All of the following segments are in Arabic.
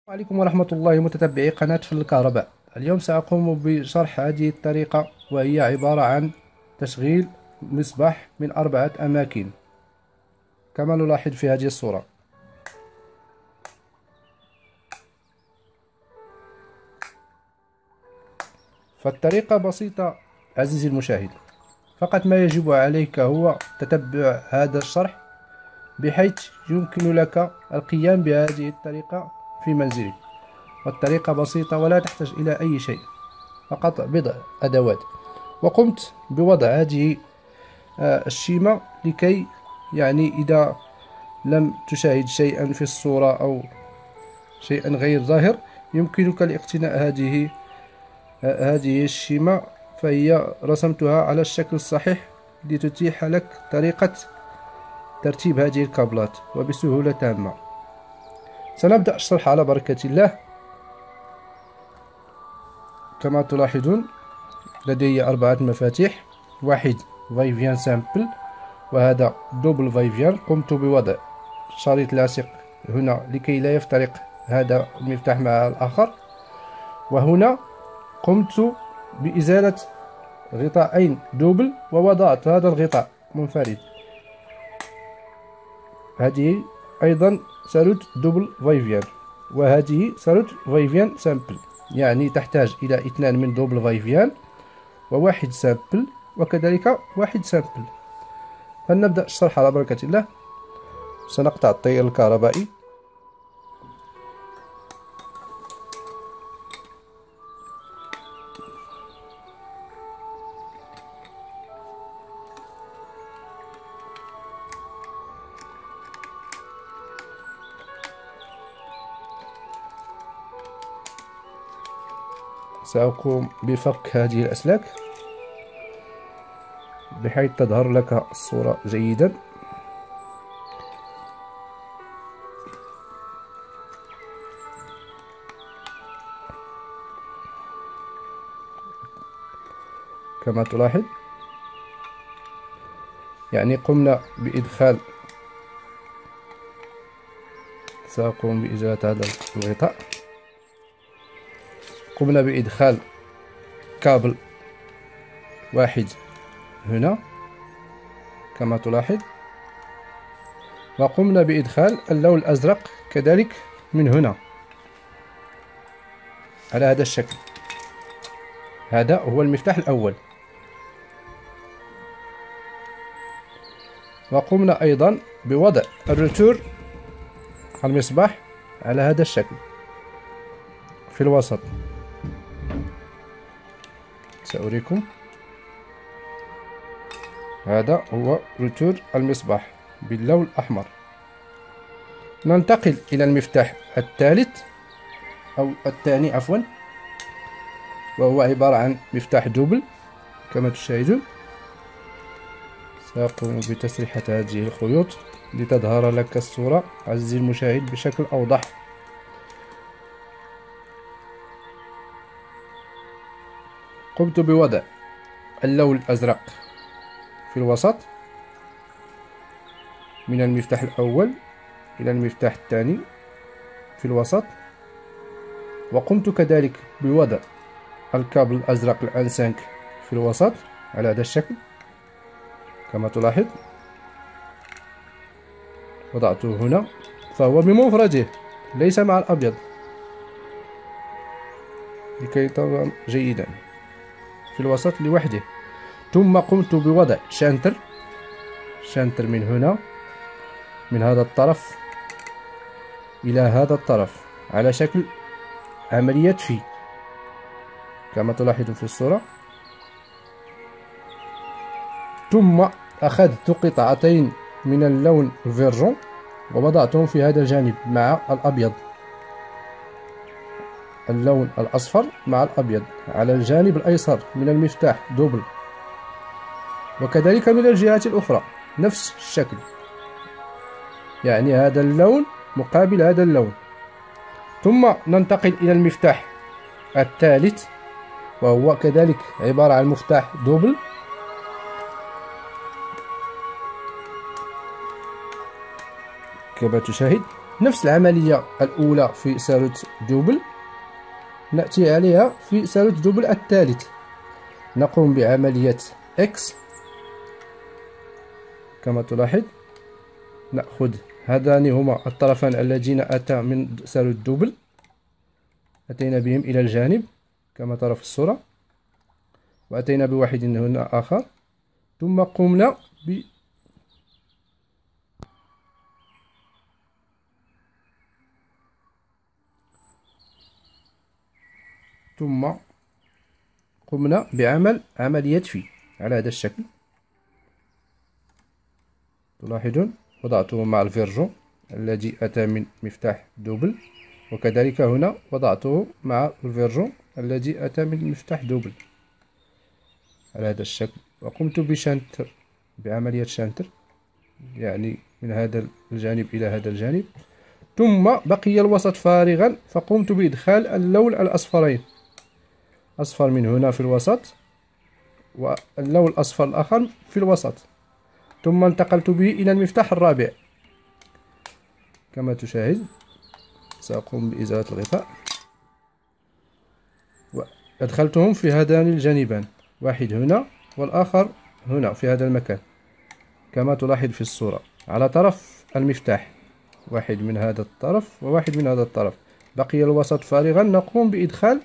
عليكم ورحمة الله متتبعي قناة فن الكهرباء. اليوم سأقوم بشرح هذه الطريقة، وهي عبارة عن تشغيل مصباح من 4 أماكن كما نلاحظ في هذه الصورة. فالطريقة بسيطة عزيزي المشاهد، فقط ما يجب عليك هو تتبع هذا الشرح بحيث يمكن لك القيام بهذه الطريقة في منزلك. والطريقة بسيطة ولا تحتاج إلى أي شيء، فقط بضع أدوات. وقمت بوضع هذه الشيمة لكي إذا لم تشاهد شيئا في الصورة أو شيئا غير ظاهر يمكنك الاقتناء هذه الشيمة، فهي رسمتها على الشكل الصحيح لتتيح لك طريقة ترتيب هذه الكابلات وبسهولة تامة. سنبدأ الشرح على بركة الله. كما تلاحظون لدي 4 مفاتيح، واحد فايفيان سامبل وهذا دوبل فايفيان. قمت بوضع شريط لاصق هنا لكي لا يفترق هذا المفتاح مع الآخر، وهنا قمت بإزالة غطاءين دوبل ووضعت هذا الغطاء منفرد. هذه أيضا ساروت دوبل فايفيان، وهذه ساروت فايفيان سامبل، يعني تحتاج إلى 2 من دوبل فايفيان وواحد سامبل وكذلك واحد سامبل. فلنبدأ الشرح على بركة الله. سنقطع التيار الكهربائي. سأقوم بفك هذه الأسلاك بحيث تظهر لك الصورة جيدا. كما تلاحظ قمنا بإدخال، سأقوم بإزالة هذا الغطاء. قمنا بإدخال كابل واحد هنا كما تلاحظ، وقمنا بإدخال اللون الأزرق كذلك من هنا على هذا الشكل. هذا هو المفتاح الأول. وقمنا أيضا بوضع الروتور المصباح على هذا الشكل في الوسط. سأريكم. هذا هو روتور المصباح باللون الأحمر. ننتقل إلى المفتاح الثالث أو الثاني عفوا، وهو عبارة عن مفتاح دوبل كما تشاهدون. سأقوم بتسريحة هذه الخيوط لتظهر لك الصورة عزيزي المشاهد بشكل أوضح. قمت بوضع اللون الأزرق في الوسط من المفتاح الأول إلى المفتاح الثاني في الوسط، وقمت كذلك بوضع الكابل الأزرق الآن 5 في الوسط على هذا الشكل كما تلاحظ. وضعته هنا فهو بمفرده ليس مع الأبيض لكي ترى جيدا في الوسط لوحده. ثم قمت بوضع شانتر من هنا من هذا الطرف إلى هذا الطرف على شكل عملية في كما تلاحظون في الصورة. ثم أخذت قطعتين من اللون فيرجون ووضعتهم في هذا الجانب مع الأبيض، اللون الأصفر مع الأبيض على الجانب الأيسر من المفتاح دوبل، وكذلك من الجهة الأخرى نفس الشكل، هذا اللون مقابل هذا اللون. ثم ننتقل إلى المفتاح الثالث، وهو كذلك عبارة عن مفتاح دوبل. كما تشاهد نفس العملية الأولى في ساروت دوبل نأتي عليها في ساروت دوبل الثالث. نقوم بعملية X كما تلاحظ. نأخذ هذان هما الطرفان الذين أتى من ساروت دوبل، أتينا بهم إلى الجانب كما ترى في الصورة، وأتينا بواحد هنا آخر، ثم قمنا بعمل عملية في على هذا الشكل. تلاحظون وضعته مع الفيرجون الذي أتى من مفتاح دوبل، وكذلك هنا وضعته مع الفيرجون الذي أتى من مفتاح دوبل على هذا الشكل. وقمت بعملية شانتر، يعني من هذا الجانب إلى هذا الجانب، ثم بقي الوسط فارغا، فقمت بإدخال اللون الأصفرين، أصفر من هنا في الوسط واللون الأصفر الآخر في الوسط، ثم انتقلت به إلى المفتاح الرابع كما تشاهد. سأقوم بإزالة الغطاء وأدخلتهم في هذان الجانبان، واحد هنا والآخر هنا في هذا المكان كما تلاحظ في الصورة على طرف المفتاح، واحد من هذا الطرف وواحد من هذا الطرف. بقي الوسط فارغا. نقوم بإدخال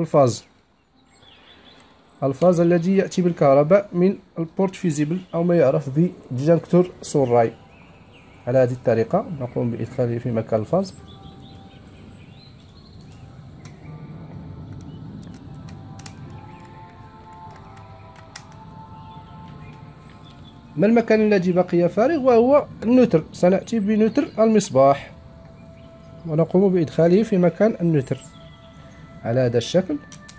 الفاز الذي يأتي بالكهرباء من البورت فيزيبل أو ما يعرف بديجنكتور سوراي. على هذه الطريقة نقوم بإدخاله في مكان الفاز. ما المكان الذي بقي فارغ؟ وهو النوتر. سنأتي بنوتر المصباح ونقوم بإدخاله في مكان النوتر على هذا الشكل.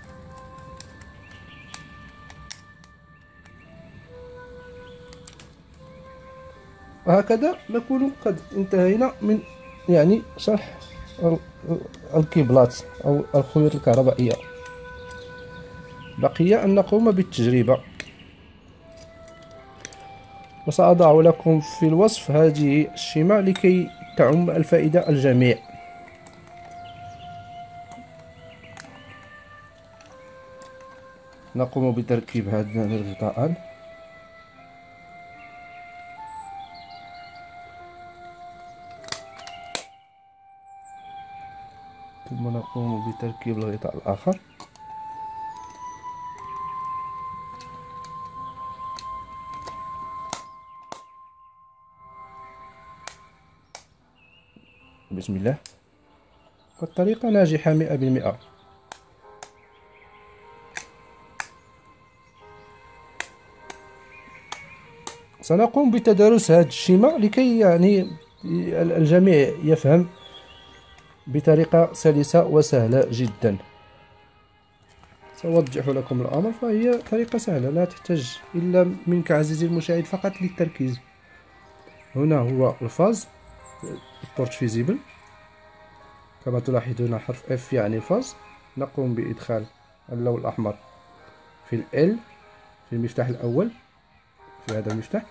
وهكذا نكون قد انتهينا من شرح الكيبلات أو الخيوط الكهربائية. بقي أن نقوم بالتجربة، وسأضع لكم في الوصف هذه الشيمة لكي تعم الفائدة الجميع. نقوم بتركيب هذان الغطاءان. ثم نقوم بتركيب الغطاء الآخر. بسم الله. والطريقة ناجحة 100%. سنقوم بتدارس هذه الشيمة لكي الجميع يفهم بطريقة سلسة وسهلة جدا. سأوضح لكم الأمر، فهي طريقة سهلة لا تحتاج إلا منك عزيزي المشاهد فقط للتركيز. هنا هو الفاز، البورت فيزيبل كما تلاحظون حرف F يعني فاز. نقوم بإدخال اللون الأحمر في ال في المفتاح الأول، في هذا المفتاح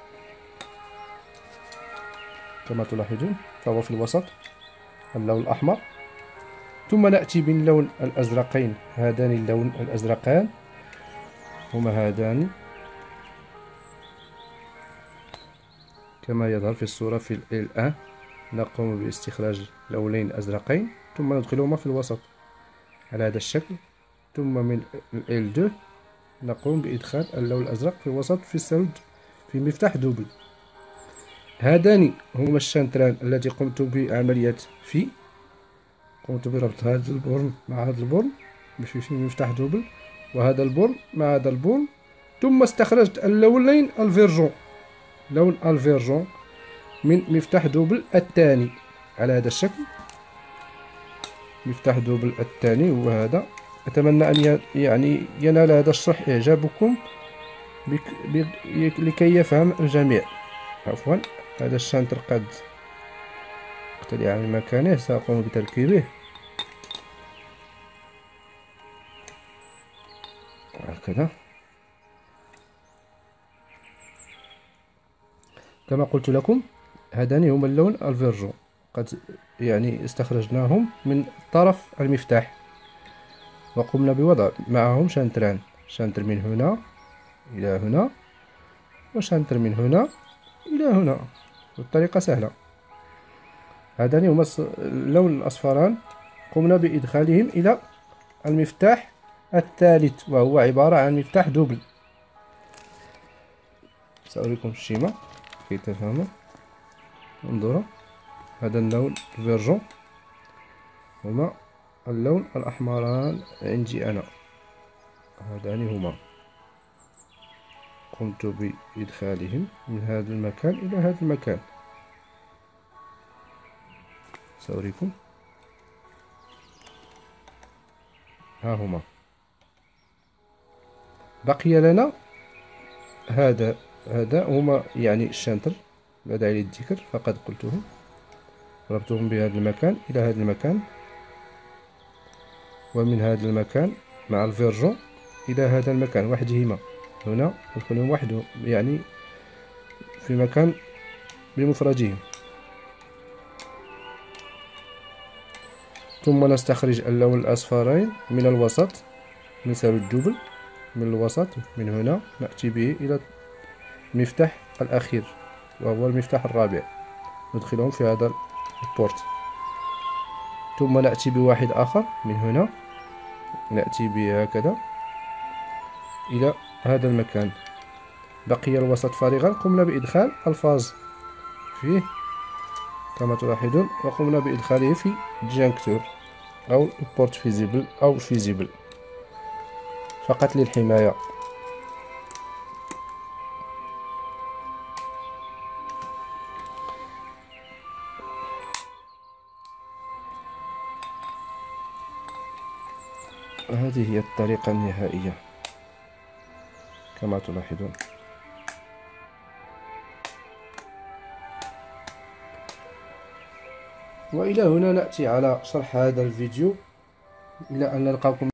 كما تلاحظون، فهو في الوسط اللون الأحمر. ثم نأتي باللون الأزرقين، هذان اللون الأزرقان هما هذان كما يظهر في الصورة في ال1. نقوم باستخراج لونين أزرقين ثم ندخلهما في الوسط على هذا الشكل. ثم من ال2 نقوم بإدخال اللون الأزرق في الوسط في السرد في مفتاح دوبل. هذان هما الشانتران التي قمت بعملية قمت بربط هذا البورن مع هذا البورن في مفتاح دوبل، وهذا البورن مع هذا البورن. ثم استخرجت اللونين الفيرجون، لون الفيرجون من مفتاح دوبل الثاني على هذا الشكل. مفتاح دوبل الثاني هو هذا. أتمنى أن ينال هذا الشرح إعجابكم لكي يفهم الجميع. عفوا، هذا الشانتر قد اقتلع عن مكانه، سأقوم بتركيبه هكذا. كما قلت لكم هذان هما اللون الفيرجون. قد يعني استخرجناهم من طرف المفتاح، وقمنا بوضع معهم شانتران، شانتر من هنا إلى هنا، وشانتر من هنا إلى هنا، والطريقة سهلة. هذان هما اللون الأصفران، قمنا بإدخالهم إلى المفتاح الثالث، وهو عبارة عن مفتاح دوبل. سأريكم الشيمة كي تفهموا. انظروا، هذا اللون الفيرجون، هما اللون الأحمران عندي أنا، هذان هما. قمت بإدخالهم من هذا المكان إلى هذا المكان. سأريكم، ها هما. بقي لنا هذا هما يعني الشانتر، لا داعي للذكر، فقد قلته. ربطهم بهذا المكان إلى هذا المكان، ومن هذا المكان مع الفيرجون إلى هذا المكان وحدهما. هنا يكونون وحده، يعني في مكان بمفردهم. ثم نستخرج اللون الأصفرين من الوسط، نسال الدبل من الوسط، من هنا نأتي به إلى المفتاح الأخير وهو المفتاح الرابع، ندخلهم في هذا البورت. ثم نأتي بواحد آخر من هنا، نأتي به هكذا إلى هذا المكان. بقي الوسط فارغا، قمنا بإدخال الفاز فيه كما تلاحظون، وقمنا بإدخاله في جانكتور أو بورت فيزيبل أو فيزيبل فقط للحماية. هذه هي الطريقة النهائية كما تلاحظون. وإلى هنا نأتي على شرح هذا الفيديو، إلى أن نلقاكم.